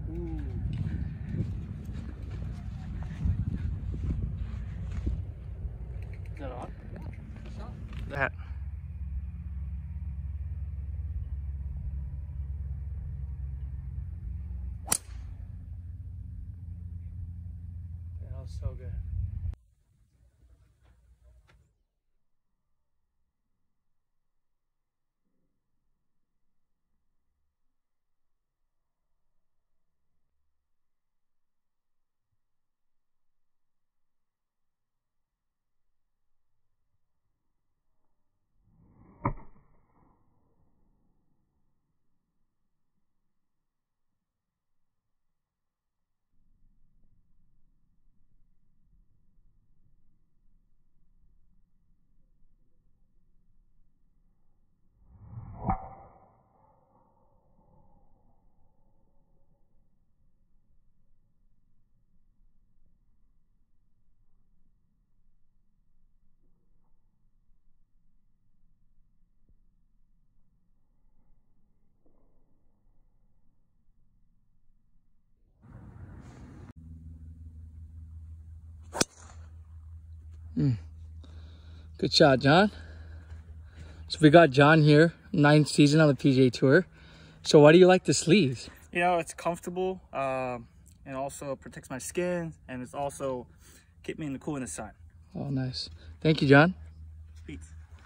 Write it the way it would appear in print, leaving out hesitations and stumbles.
Ooh. Is that on? That. That was so good. Good shot, John. So we got John here, 9th season on the PGA Tour. So why do you like the sleeves? You know, it's comfortable, and also protects my skin, and it's also keep me in the cool in the sun. Oh, nice. Thank you, John. Peace.